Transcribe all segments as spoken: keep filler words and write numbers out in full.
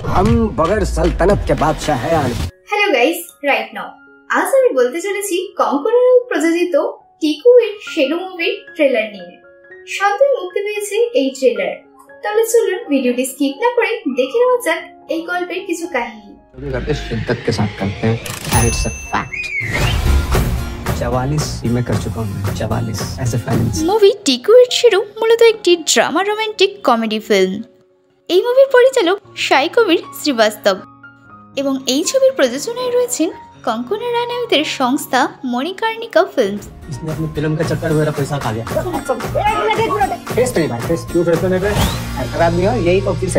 हम बगैर सल्तनत के बादशाह हैं। हेलो गाइस, राइट नाउ আজ আমি বলতে চলেছি কঙ্কনা প্রযোজিত টিকু এর শেরু মুভির ট্রেলার নিয়ে। সদ্যই মুক্তি পেয়েছে এই ট্রেলার। তাহলে চলুন ভিডিওটি স্কিপ না করে দেখে নেওয়া যাক এই গল্পের কিছু কাহিনী। शिद्दत के साथ करते हैं and it's a fact। चवालीस मैं कर चुका हूँ, चवालीस ऐसे फाइनेंस। মুভি টিকু এর শেরু মূলত একটি ড্রামা রোমান্টিক কমেডি ফিল্ম। এই মুভির পরিচালক সাই কবির শ্রীবাস্তব এবং এই ছবির প্রযোজনায় রয়েছেন कंकना राणावतेर संस्था मणिकर्णिका फिल्म्स। इसने अपनी फिल्म का चक्कर मेरा पैसा खा गया। फेस पे भाई, फेस क्यों फेस पे खराब नहीं हो, यही तो चीज है।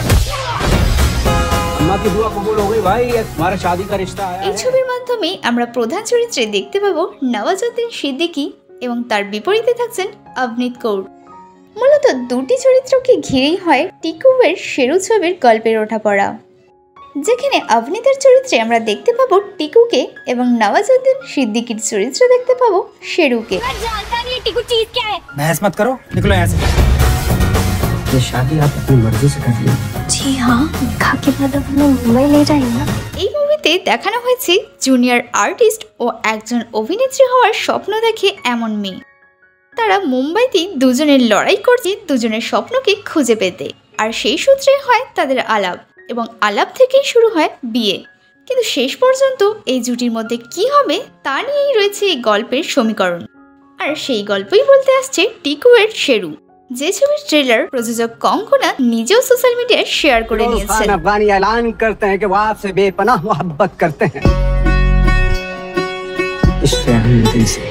अम्मा की दुआ कबूल हो गई भाई, हमारा शादी का रिश्ता आया है। এই ছবির মাধ্যমে আমরা প্রধান চরিত্রে দেখতে পাবো নওয়াজুদ্দিন সিদ্দিকী এবং তার বিপরীতে থাকছেন অভিনীত কৌর। মূলত দুটি চরিত্রকে ঘিরেই হয় টিকু এর শেরু ছবির গল্পের ওঠাপড়া, যেখানে অভিনীতের চরিত্রে আমরা দেখতে পাবো টিকুকে এবং নওয়াজুদ্দিন সিদ্দিকীর চরিত্রে দেখতে পাবো শেরুকে। बहस मत करो, निकलो यहाँ से। ये शादी आप अपनी मर्जी से कर ली? जी हाँ, निकाह के बाद अब हमें मुंबई ले जाएंगे। এই মুভিতে দেখানো হয়েছে জুনিয়র আর্টিস্ট ও একজন অভিনেত্রী হওয়ার স্বপ্ন দেখে এমন মেয়ে। তারা মুম্বাইতে দুজনের লড়াই করছে দুজনের স্বপ্নকে খুঁজে পেতে, আর সেই সূত্রে হয় তাদের আলাপ এবং আলাপ থেকেই শুরু হয় বিয়ে। কিন্তু শেষ পর্যন্ত এই জুটির মধ্যে কি হবে তা নিয়েই রয়েছে এই গল্পের সমীকরণ। আর সেই গল্পই বলতে আসছে টিকু এর শেরু, যে ছবির ট্রেলার প্রযোজক কঙ্কনা নিজেও সোশ্যাল মিডিয়ায় শেয়ার করে নিয়েছেন। अफगानी ऐलान करते हैं कि वो आपसे बेपनाह मोहब्बत करते हैं। इश्क है हम दिल से।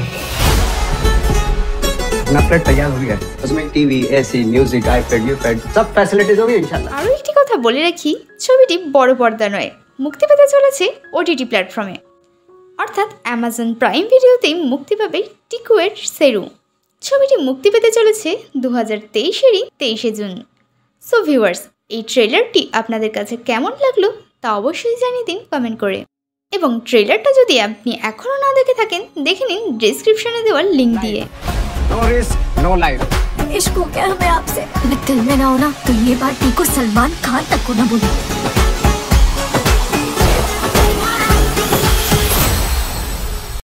अपना फ्लैट तैयार हो गया है, उसमें टीवी, एसी, म्यूजिक, आईपैड, यूपैड सब फैसिलिटीज होगी इंशाल्लाह। আরও একটি কথা বলে রাখি, ছবিটি বড় পর্দা নয়, মুক্তি পেতে চলেছে ওটিটি প্ল্যাটফর্মে, অর্থাৎ অ্যামাজন প্রাইম ভিডিওতেই মুক্তি পাবে টিকু এর শেরু। ছবিটি মুক্তি পেতে চলেছে দু হাজার তেইশেরই তেইশে জুন। সো ভিউয়ার্স, এই ট্রেলারটি আপনাদের কাছে কেমন লাগলো তা অবশ্যই জানিয়ে দিন কমেন্ট করে, এবং ট্রেলারটা যদি আপনি এখনও না দেখে থাকেন দেখে নিন ডিসক্রিপশনে দেওয়া লিঙ্ক দিয়ে। No risk no life. इश्क हो गया हमें आपसे, दिल में ना हो ना तो ये बात टीकू सलमान खान तक को ना बोली।